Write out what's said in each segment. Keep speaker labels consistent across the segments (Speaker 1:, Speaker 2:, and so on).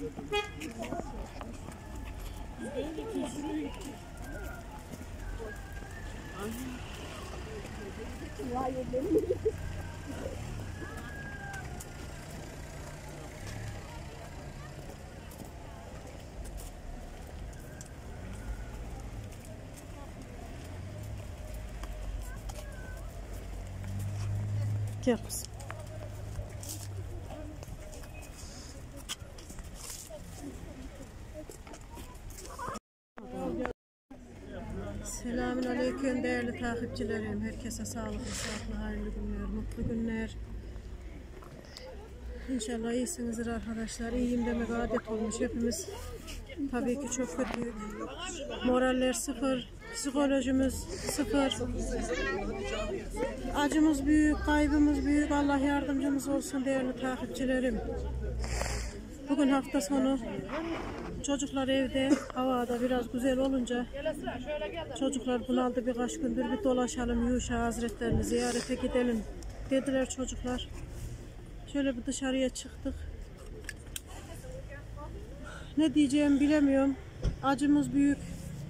Speaker 1: Gel kızım. Selamünaleyküm değerli takipçilerim. Herkese sağlıklı, sıhhatli, hayırlı günler, mutlu günler. İnşallah iyisinizdir arkadaşlar. İyiyim demek adet olmuş hepimiz. Tabii ki çok kötü. Moraller sıfır, psikolojimiz sıfır. Acımız büyük, kaybımız büyük. Allah yardımcımız olsun değerli takipçilerim. Bugün hafta sonu. Çocuklar evde, havada biraz güzel olunca çocuklar bunaldı, birkaç gündür bir dolaşalım, Yuşa Hazretlerini ziyarete gidelim dediler çocuklar. Şöyle bir dışarıya çıktık. Ne diyeceğimi bilemiyorum. Acımız büyük.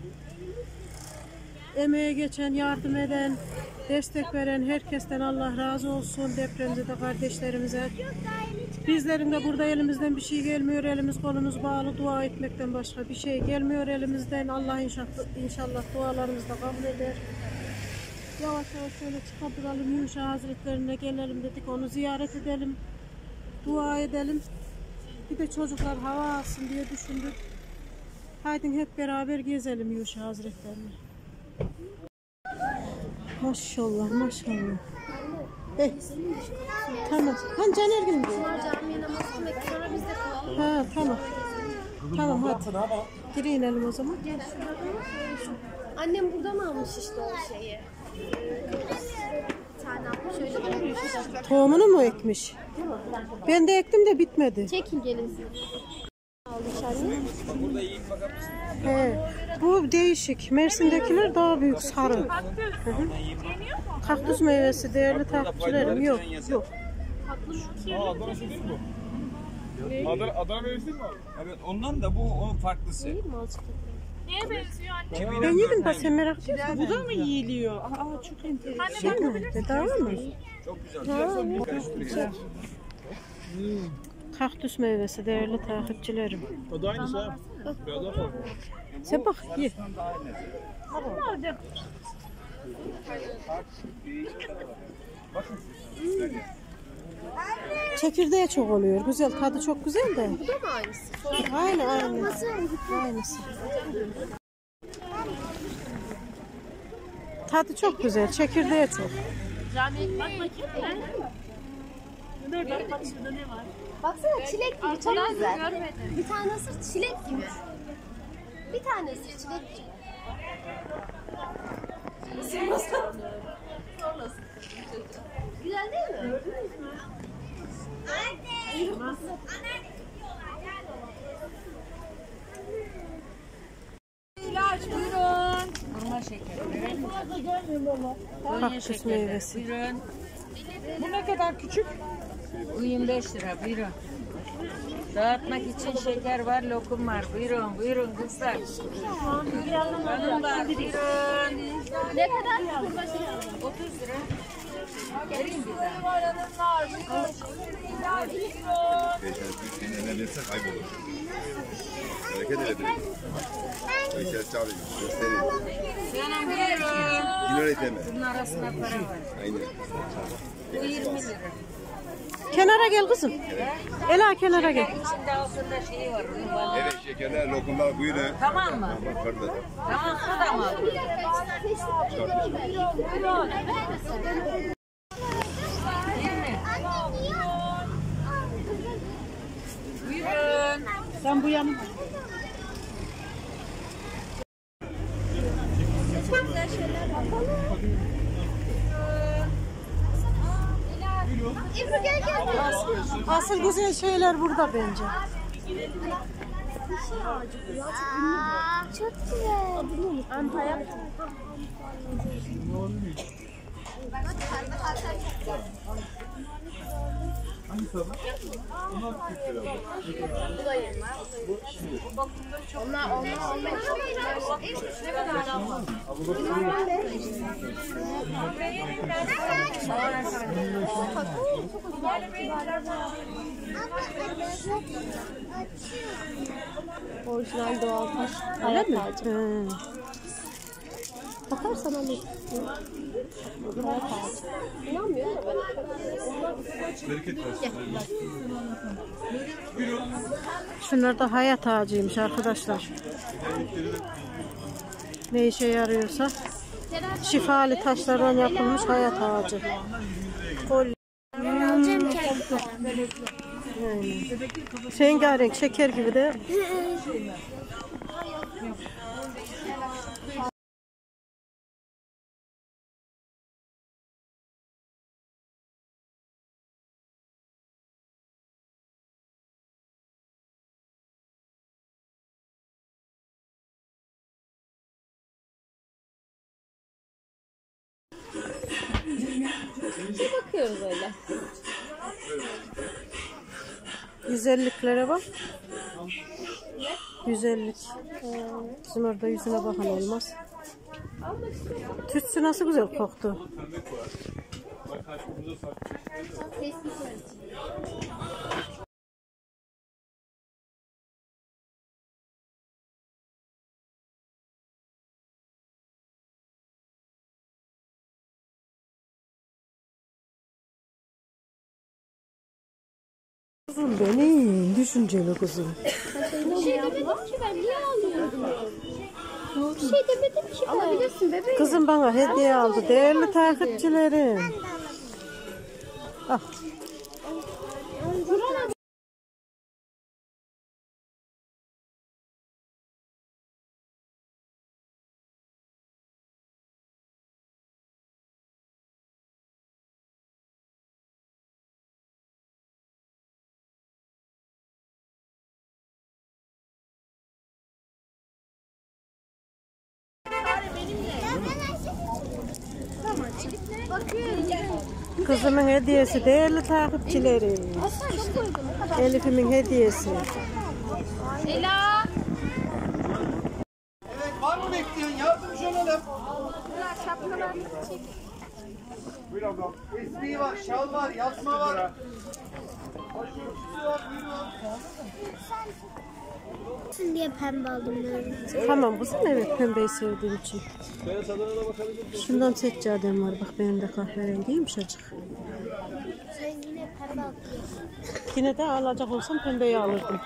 Speaker 1: Emeğe geçen, yardım eden, destek veren herkesten Allah razı olsun. Depremde de kardeşlerimize. Bizlerin de burada elimizden bir şey gelmiyor. Elimiz kolumuz bağlı. Dua etmekten başka bir şey gelmiyor elimizden. Allah inşallah dualarımızı da kabul eder. Yavaş yavaş şöyle çıkartalım. Yuşa Hazretlerine gelelim dedik. Onu ziyaret edelim. Dua edelim. Bir de çocuklar hava alsın diye düşündük. Haydi hep beraber gezelim Yuşa Hazretlerine. Maşallah maşallah. Tamam. Hani Caner gibi mi?
Speaker 2: Camiye namaz kılmak sonra biz de kalalım.
Speaker 1: Ha tamam. Tamam hadi. Geri inelim o zaman.
Speaker 2: Annem burada mı almış işte o şeyi? Bir tane almış öyle bırakmış.
Speaker 1: Tohumunu mu ekmiş? Ben de ektim de bitmedi.
Speaker 2: Çekin gelin siz. Almış anne.
Speaker 1: He, bu değişik. Mersin'dekiler daha büyük, sarı. Hı hı. Kaktüs meyvesi değerli takipçilerim. Yok.
Speaker 3: Adana meyvesi mi abi? Evet, ondan da bu onun farklısı.
Speaker 4: Neye benziyor anne?
Speaker 1: Ben yedim bak, sen merak etme.
Speaker 4: Bu da mı yiyiliyor? Aa çok enteresan.
Speaker 1: Şey mi? Bedava mı?
Speaker 3: Çok güzel.
Speaker 1: Güzel. Kaktüs meyvesi değerli takipçilerim.
Speaker 3: O da aynısı ha. Biraz daha farklı.
Speaker 1: Sen bak ye. Çekirdeği çok oluyor. Güzel, tadı çok güzel de.
Speaker 2: Bu da mı aynısı?
Speaker 1: Aynı. Aynısı. Tadı çok güzel. Çekirdeği çok.
Speaker 4: Camiye bak bakayım. Dur bak şurada ne var?
Speaker 2: Baksana çilek gibi çok güzel. Bir tane ısır çilek gibi. Bir tane ısır çilek gibi. Güzel değil mi?
Speaker 4: İlaç buyurun. Normal şeker.
Speaker 1: Kaktüs meyvesi.
Speaker 4: Buyurun. Bu ne kadar küçük? Bu 25 lira buyurun. Dağıtmak için şeker var, lokum var. Buyurun kızlar. Hanımlar buyurun.
Speaker 2: Ne kadar?
Speaker 4: 30 lira. Vereyim bir daha.
Speaker 5: Eline verirse kaybolur. Hareket edebilir. Herkes çağırıyor. Göstereyim.
Speaker 4: Canım buyurun.
Speaker 5: Yine öğreteme.
Speaker 4: Bunun arasında para var.
Speaker 5: Aynen.
Speaker 4: Bu 20 lira.
Speaker 1: Kenara gel kızım. Ela kenara gel.
Speaker 4: İçinde altında şeyi var. Onun balı.
Speaker 5: Evet, şekerler, lokumlar buyurun.
Speaker 4: Tamam mı?
Speaker 5: Bak orada.
Speaker 4: Tamam bu da mı? Buyurun. 20. Buyurun.
Speaker 1: Sen bu yanıma.
Speaker 2: Ebru gel.
Speaker 1: Asıl güzel şeyler burada bence.
Speaker 2: Çok güzel. Antalya. Onlar olmaz. Orijinal doğal taş.
Speaker 1: Öyle mi?
Speaker 2: Hayat ağacı. Bakarsan onu. Hayat ağacı. İnanmıyorum da ben.
Speaker 3: Bereket versin.
Speaker 1: Şunlar da hayat ağacıymış arkadaşlar. Ne işe yarıyorsa. Şifalı taşlardan yapılmış hayat ağacı. Kolye.
Speaker 2: Alacağım
Speaker 1: Rengarenk şeker gibi de.
Speaker 2: bakıyoruz öyle.
Speaker 1: 150'liklere bak. 150'lik. Bizim orada yüzüne bakan olmaz. Tütsü nasıl güzel koktu. Kızım benim, düşünceli kızım.
Speaker 2: Bir şey demedim ki ben. Niye ağlıyorum? Bir şey demedim ki ben. Alabilirsin bebeğim.
Speaker 1: Kızım bana hediye aldı. Değerli takipçilerim. Ah. Kızımın hediyesi değerli takipçilerim. Elif'imin hediyesi.
Speaker 2: Ela.
Speaker 6: Evet, var mı bekleyen? Yardımcı olalım. Buyur ablam. Espriği var, şal var, yasma var. Başörtüsü var, buyurun.
Speaker 2: Diye pembe aldım ben.
Speaker 1: Tamam kızım, evet, pembeyi sevdiğim için. Şundan seccadem var, bak benim de kahverengiymiş açık.
Speaker 2: Sen yine pembe aldın.
Speaker 1: Yine de alacak olsam pembeyi alırdım.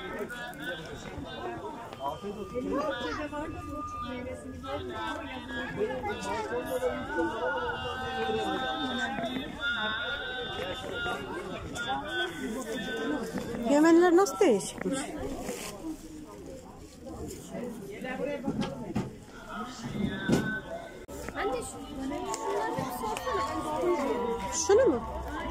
Speaker 1: Yemenler nasıl değişikmiş?
Speaker 2: Anne şunları bir sorsana.
Speaker 1: Şunu mu?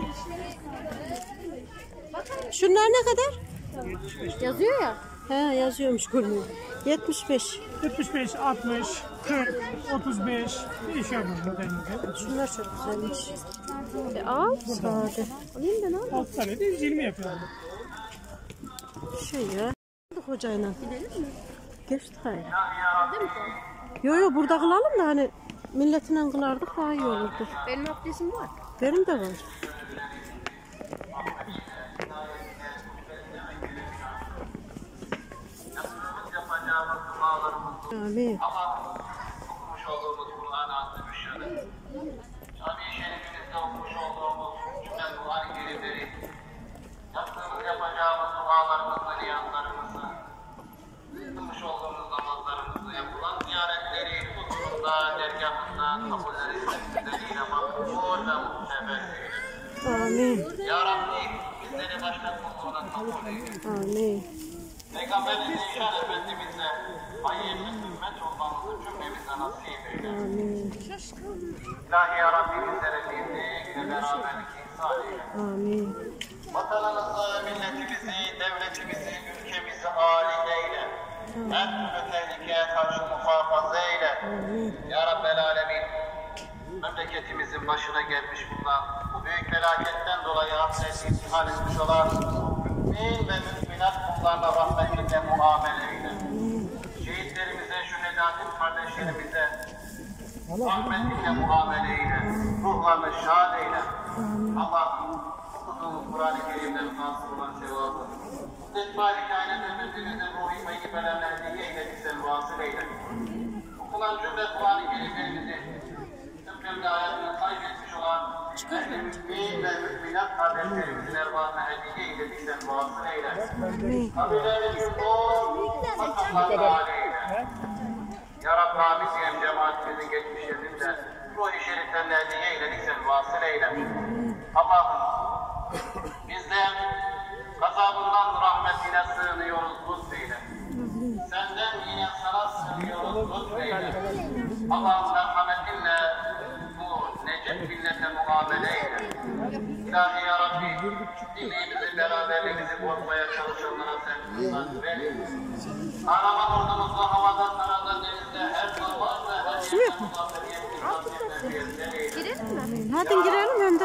Speaker 1: Şunlar ne kadar?
Speaker 2: Yazıyor ya.
Speaker 1: He, yazıyormuş görünüyor. 75.
Speaker 7: 75, 60, 40, 35 değişiyor burada dengede.
Speaker 1: Şunlar çok güzelmiş.
Speaker 2: Al.
Speaker 1: Sade.
Speaker 2: Alayım ben al.
Speaker 7: Alt tane de 120 yapıyor.
Speaker 1: Şey ya. Hocayla.
Speaker 2: Gidelim mi?
Speaker 1: Geçti hayır.
Speaker 2: Değil mi?
Speaker 1: Yo yo, burada kılalım da hani milletinden kılardık daha iyi olurdu.
Speaker 2: Benim abdestim var.
Speaker 1: Benim de var. Amin.
Speaker 8: Okumuş olduğumuz Kur'an-ı Azimüşşan'ı, Cami-i Şerif'imizde okumuş olduğumuz cümle Kur'an-ı Kerimleri, yaptığımız yapacağımız dualarımızı, niyazlarımızı, kılmış olduğumuz namazlarımızı, yapılan ziyaretleri huzurunda, dergahında kabulleri sizleriyle makbul ve muhteber.
Speaker 1: Amin.
Speaker 8: Ya Rabbi bizleri başka kulluğuna kabul eyle.
Speaker 1: Amin.
Speaker 8: Peygamberimiz Zişan Efendimiz'le hayırlı hizmet olmamızı cümlemize nasip eyle.
Speaker 1: Amin.
Speaker 8: İlahi ya Rabbi bizlere birlik ve beraberlik ihsan eyle.
Speaker 1: Amin.
Speaker 8: Vatanımızı, milletimizi, devletimizi, ülkemizi âli eyle. Her türlü tehlikeye karşı muhafaza eyle. Ya Rabbel Alemin. memleketimizin başına gelmiş bulunan bu büyük felaketten dolayı hasret intihal etmiş olan mümin ve müminat kullarına rahmetinle muamele eyle. Şehitlerimize, şühedatin kardeşlerimize rahmetinle muamele eyle. Ruhlarını şad eyle. Allah'ım okuduğumuz Kur'an-ı Kerim'den hasıl olan sevabı. Zedbâli kâinet efendimizin ruhi meyyibelerine hediye eyle, bize vasıl eyle. Okulan cümle Kur'an-ı Kerimlerimizi ömrümde hayatını kaybetmiş olan mümin ve müminat kardeşlerimizin ervahına hediye eyle, bize vasıl eyle. Kabirlerini cümle makamlarına âle eyle. Ya Rabbi amin diyem cemaatimizin geçmişlerinin de ruh-i şeriflerine hediye eyle, bize vasıl eyle. Allah'ım bizden gazabından rahmetine sığınıyoruz, lütfeyle. Senden yine sana sığınıyoruz, lütfeyle. Allah'ın merhametinle bu necet millete muamele eyle. İlahi ya Rabbi, birliğimizi, beraberliğimizi bozmaya çalışanlara sen nasip ver. Kahraman ordumuzla havada, karada, denizde, her zaman ve her yerde muzafferiyetli nasipler eyle.
Speaker 2: Girelim mi?
Speaker 1: Hadi girelim hem de.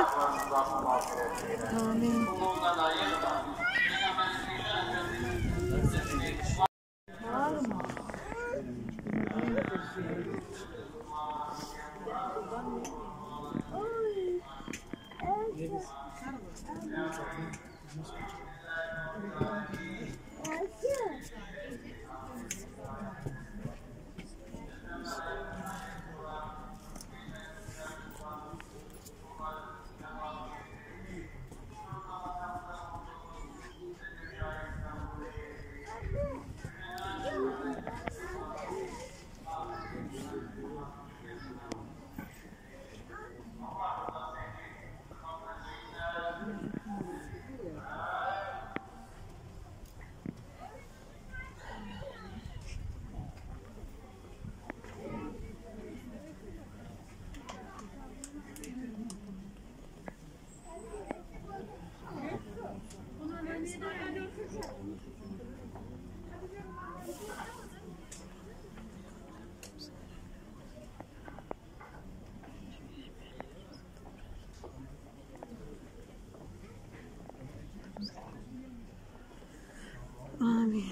Speaker 8: Amin. Kulluğundan ayırma.
Speaker 1: Amin.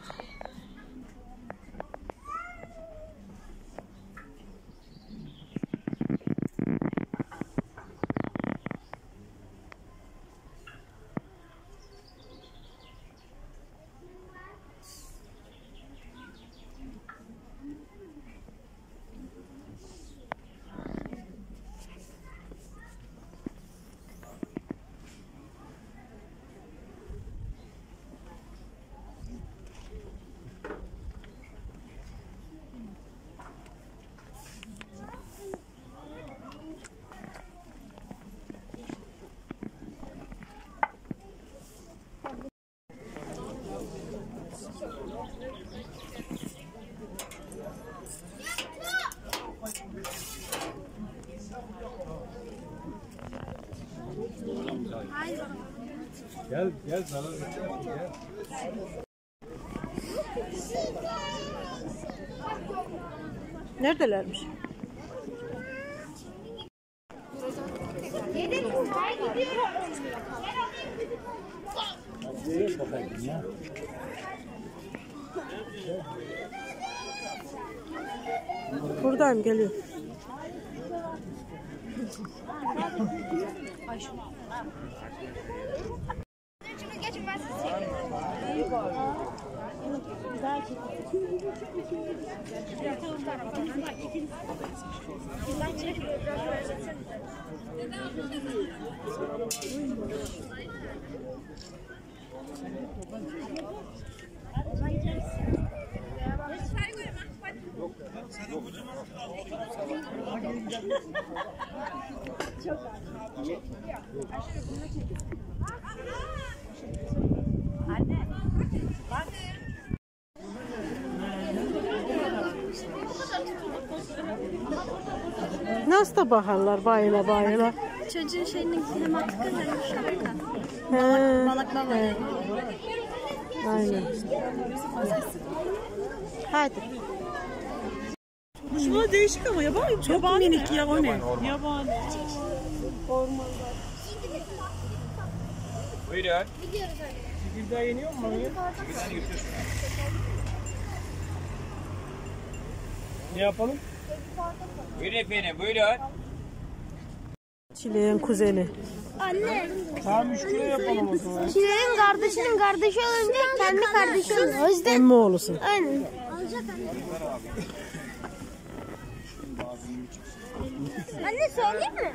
Speaker 3: Gel zarar etmez, gel.
Speaker 1: Neredelermiş? Buradayım, geliyor. Nasıl da bakarlar bayıla bayıla.
Speaker 2: Çocuğun şeyinin hem atkı hem şapka. Balaklava.
Speaker 1: Aynen. Hadi. Kuşlar değişik ama yabani. Çok minik ya o ne? Yabani.
Speaker 3: Buyurun.
Speaker 2: Gidiyoruz öyle.
Speaker 3: Çekirdeği yeniyor mu? Çekirdeğini götür. Ne yapalım? Buyurun efendim, buyurun.
Speaker 1: Çileğin kuzeni.
Speaker 2: Anne.
Speaker 3: Tamam 3 kilo yapalım o zaman.
Speaker 2: Çileğin kardeşinin kardeşi olunca kendi kardeşi oluyor. O yüzden
Speaker 1: Emmi oğlusun.
Speaker 2: aynen. Anne söyleyeyim mi?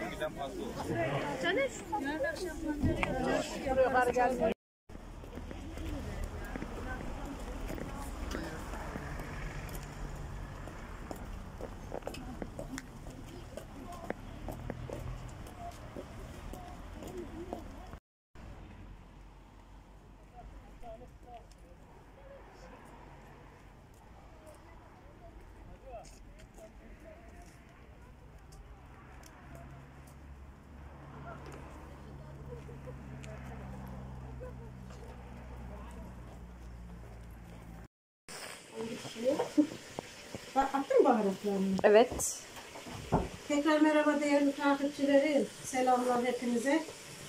Speaker 1: Bak attın mı baharatlarını?
Speaker 4: Evet.
Speaker 1: Tekrar merhaba değerli takipçilerim. Selamlar hepinize.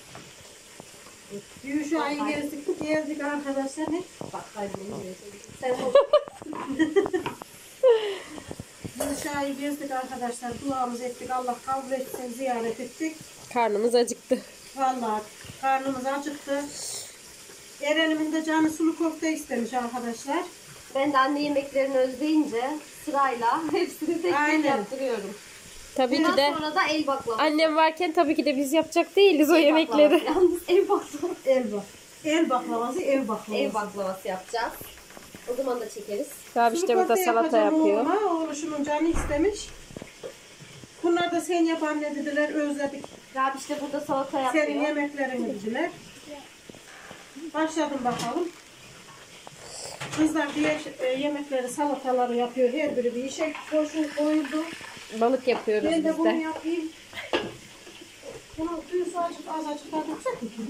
Speaker 1: Yuşa'yı gezdik arkadaşlar. Bak sen Yuşa'yı gezdik arkadaşlar. Duamızı ettik. Allah kabul etsin. Ziyaret ettik.
Speaker 4: Karnımız acıktı.
Speaker 1: Vallahi karnımız acıktı. Eren'imin de canı sulu köfte istemiş arkadaşlar.
Speaker 2: Ben de anne yemeklerini özleyince sırayla hepsini tek
Speaker 1: Aynen.
Speaker 2: tek yaptırıyorum.
Speaker 4: Tabii ki
Speaker 2: Bundan
Speaker 4: de
Speaker 2: sonra da el baklavası.
Speaker 4: annem varken tabii ki de biz yapacak değiliz o yemekleri.
Speaker 2: Yalnız el baklavası.
Speaker 1: El baklavası, ev baklavası.
Speaker 2: El baklavası yapacağız. O zaman da çekeriz.
Speaker 4: Abi işte burada salata yapıyor.
Speaker 1: Oğluşumun canı istemiş. Bunlar da sen yap anne dediler, özledik.
Speaker 2: Rabi işte burada salata yapıyor.
Speaker 1: Senin yemeklerini dediler. Başladım bakalım. Kızlar diğer yemekleri, salataları yapıyor. Her biri bir işe koyuldu.
Speaker 4: Balık yapıyoruz
Speaker 1: Ben de
Speaker 4: biz
Speaker 1: bunu
Speaker 4: de.
Speaker 1: yapayım. Bunu suyusu azıcık daha döksek mi?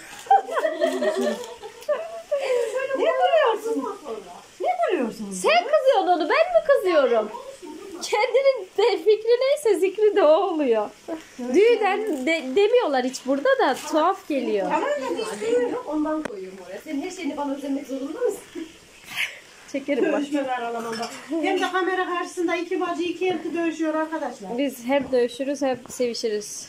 Speaker 1: Ne buluyorsun? Ne buluyorsun?
Speaker 4: Sen kızıyorsun onu, ben mi kızıyorum? Kendinin fikri neyse zikri de o oluyor. Düğüden demiyorlar hiç burada da tuhaf geliyor.
Speaker 1: Tamam da
Speaker 2: Ondan koyuyorum oraya. Senin her şeyini bana özemek zorunda mısın?
Speaker 4: Çekerim bak.
Speaker 1: dövüşmeler aramanda. Hem de kamera karşısında iki bacı iki elti dövüşüyor arkadaşlar.
Speaker 4: Biz hem dövüşürüz hem sevişiriz.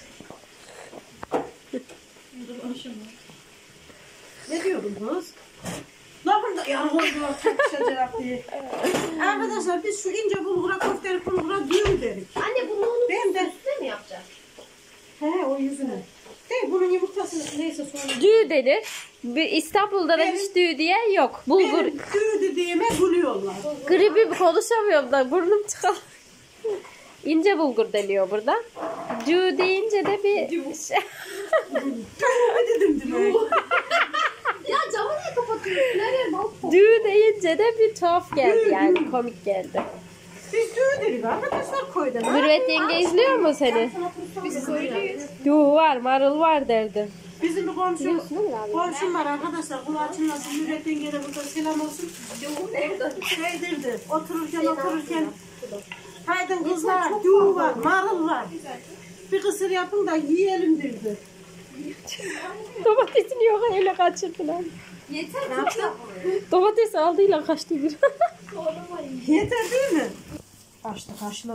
Speaker 1: Ne diyordun kız? Lafın da yargılıyor çakışacak diye. Arkadaşlar biz şu ince bulgura, köfteli bulgura düğüm dedik.
Speaker 2: Anne bunu onun
Speaker 1: Ben de.
Speaker 2: üstüne mi yapacağız?
Speaker 1: He o yüzüne. Değil bunun yumurtası neyse sonra.
Speaker 4: Düğü denir. İstanbul'da da hiç düğü diye yok. Bulgur.
Speaker 1: Benim düğü dediğime gülüyorlar.
Speaker 4: Gribi konuşamıyorum da burnum tıkalı. İnce bulgur deniyor burada. Düğü deyince de bir şey.
Speaker 1: Ne dedim demek.
Speaker 2: Ya camı niye kapatıyorsun? Nereye bak?
Speaker 4: Düğü deyince de bir tuhaf geldi yani komik geldi.
Speaker 1: Biz düğü dedik arkadaşlar köyde.
Speaker 4: Mürvet yenge izliyor mu seni?
Speaker 2: Biz söylüyoruz.
Speaker 4: Düğü var, marul var derdim.
Speaker 1: Bizim bir komşum var arkadaşlar. Kulağı çınlasın. Mürvet'in gene burada selam olsun. Şeydirdi. Otururken. Haydi kızlar düğü var, marul var. Bir kısır yapın da yiyelim dedi.
Speaker 4: Domatesini yok öyle kaçırdılar.
Speaker 2: Yeter.
Speaker 4: Domates aldıyla kaçtı bir.
Speaker 1: Yeter değil mi? Kaçlı.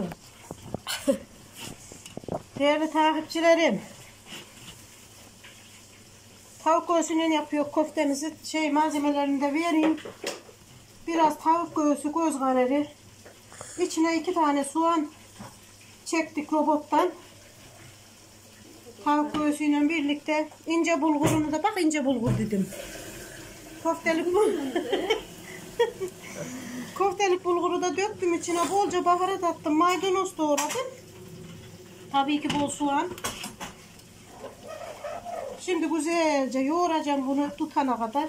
Speaker 1: Değerli takipçilerim. Tavuk göğsünden yapıyor köftemizi. Malzemelerini de vereyim. Biraz tavuk göğsü, göz kararı. İçine 2 tane soğan çektik robottan. Tavuk göğsüyle birlikte ince bulgurunu da bak ince bulgur dedim. Köftelik bulguru da döktüm içine bolca baharat attım. Maydanoz doğradım. Tabii ki bol soğan. Şimdi güzelce yoğuracağım bunu tutana kadar.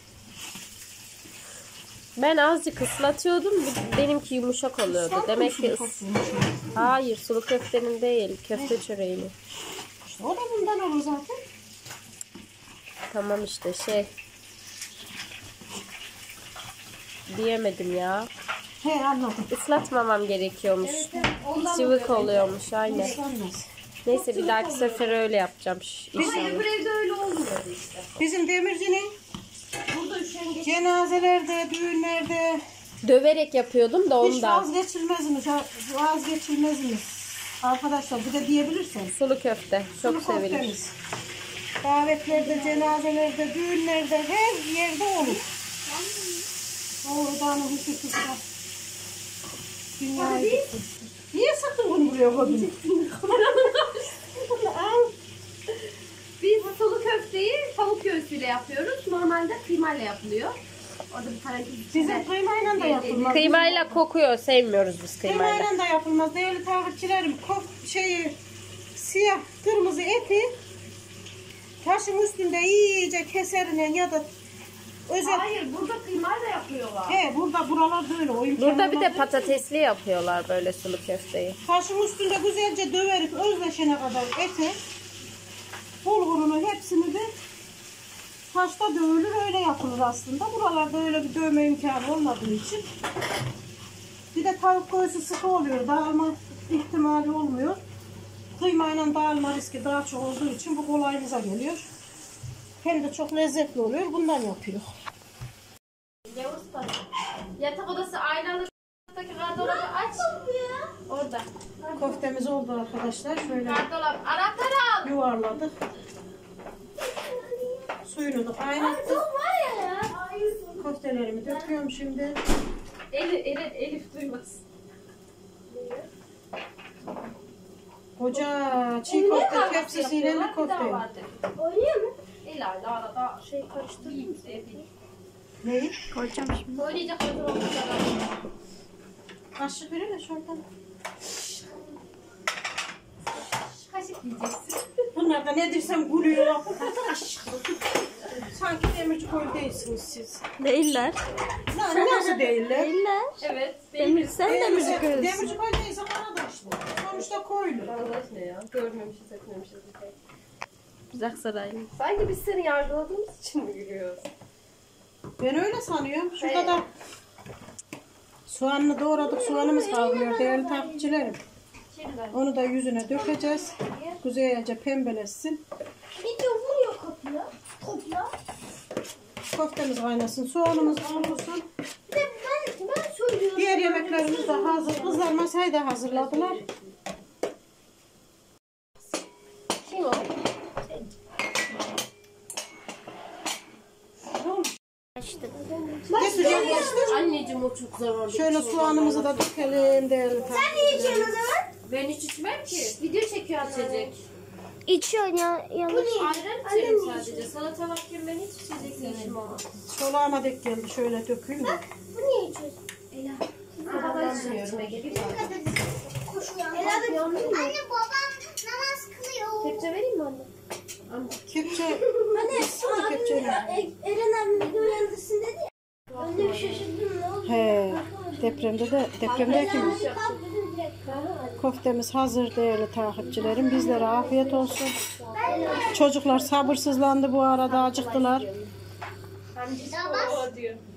Speaker 4: Ben azıcık ıslatıyordum. Benimki yumuşak oluyordu. Demek ki hayır, sulu köftenin değil, köfte çöreğinin.
Speaker 1: İşte o da bundan olur zaten.
Speaker 4: Tamam işte diyemedim ya.
Speaker 1: He anladım.
Speaker 2: Islatmamam gerekiyormuş. Cıvık oluyormuş aynen. Neyse bir dahaki sefer öyle yapacağım inşallah.
Speaker 1: Bizim demircinin cenazelerde, düğünlerde
Speaker 2: Döverek yapıyordum da
Speaker 1: hiç
Speaker 2: ondan.
Speaker 1: vazgeçilmezmiş. Arkadaşlar bir de diyebilirsin.
Speaker 2: Sulu köfte çok
Speaker 1: Sulu
Speaker 2: sevilir.
Speaker 1: köftemiz. Davetlerde, cenazelerde, düğünlerde her yerde olur. Oradan hukuksuz da. Dünyayı bitti. Niye sakın bunu buraya koydun?
Speaker 2: Biz sulu köfteyi tavuk göğsüyle yapıyoruz. Normalde kıymayla yapılıyor. Orada bir parantez
Speaker 1: Bizim kıymayla da yapılmaz.
Speaker 2: Kıymayla kokuyor. Sevmiyoruz biz kıymayla.
Speaker 1: Kıymayla da yapılmaz. Değerli takipçilerim, siyah, kırmızı eti taşın üstünde iyice keserine ya da özel...
Speaker 2: Hayır, burada kıymayla yapıyorlar.
Speaker 1: He, buralarda öyle. O
Speaker 2: Burada bir de
Speaker 1: imkanlar-
Speaker 2: patatesli yapıyorlar böyle sulu köfteyi.
Speaker 1: Taşın üstünde güzelce döverip özleşene kadar eti, bulgurunu hepsini de taşta dövülür, öyle yapılır aslında. Buralarda öyle bir dövme imkanı olmadığı için. Bir de tavuk göğsü sıkı oluyor, dağılma ihtimali olmuyor. Kıymayla dağılma riski daha çok olduğu için bu kolayımıza geliyor. Hem de çok lezzetli oluyor, bundan yapıyor.
Speaker 2: Yatak odası aynalı gardırobı aç. Orada.
Speaker 1: Köftemiz oldu arkadaşlar. Şöyle
Speaker 2: Gardırop. Anahtarı al.
Speaker 1: yuvarladık. Suyunu da kaynattık. Köftelerimi döküyorum şimdi.
Speaker 2: Elif duymaz.
Speaker 1: Koca çiğ köfte tepsisiyle bir köfte.
Speaker 2: Oynuyor mu? İleride arada karıştırayım size.
Speaker 1: Neyi?
Speaker 2: Oynayacak hazır olmuş adam.
Speaker 1: Kaşık verir de şuradan.
Speaker 2: Kaşık yiyeceksin.
Speaker 1: Bunlar da ne dersem gülüyor. Sanki demirci koyu değilsiniz siz.
Speaker 2: Değiller.
Speaker 1: Nasıl değiller?
Speaker 2: Değiller. Evet. Sen
Speaker 1: Demirci koyu değilse bana da işte. Sonuçta koylu.
Speaker 2: Allah ne ya? Görmemişiz, etmemişiz.
Speaker 4: Biz Aksaraylı.
Speaker 2: Sanki biz seni yargıladığımız için mi gülüyoruz?
Speaker 1: Ben öyle sanıyorum. Şurada da soğanını doğradık. Soğanımız kavruluyor değerli takipçilerim. Onu da yüzüne dökeceğiz. Güzelce pembeleşsin.
Speaker 2: Video vuruyor kopya.
Speaker 1: Köftemiz kaynasın. Soğanımız kavrulsun.
Speaker 2: Ben söylüyorum.
Speaker 1: Diğer yemeklerimiz de hazır. Kızlar masayı da hazırladılar.
Speaker 2: Kim o?
Speaker 1: Ne sıcak geçti?
Speaker 2: Anneciğim o çok zararlı.
Speaker 1: Şöyle soğanımızı da dökelim değerli takipçilerim.
Speaker 2: Ben hiç içmem ki. Video çekiyor içecek.
Speaker 9: İçiyor ya yanlış.
Speaker 2: Ayran içerim sadece. Salata varken ben hiç içecek içmem ama.
Speaker 1: Çolağıma dek geldi. Şöyle dökeyim de.
Speaker 9: Bu niye içiyorsun? Ela.
Speaker 2: Ben içmiyorum Ege.
Speaker 9: Anne babam namaz kılıyor.
Speaker 2: Kepçe vereyim mi anne?
Speaker 1: Kepçe.
Speaker 9: Anne
Speaker 1: Sana kepçeyle.
Speaker 9: Eren abi beni uyandırsın dedi ya. Ben de bir şaşırdım ne oldu?
Speaker 1: He. Depremdeki mi?
Speaker 9: Kalktım direkt.
Speaker 1: Köftemiz hazır değerli takipçilerim. Bizlere afiyet olsun. Çocuklar sabırsızlandı bu arada, acıktılar.
Speaker 2: O diyor.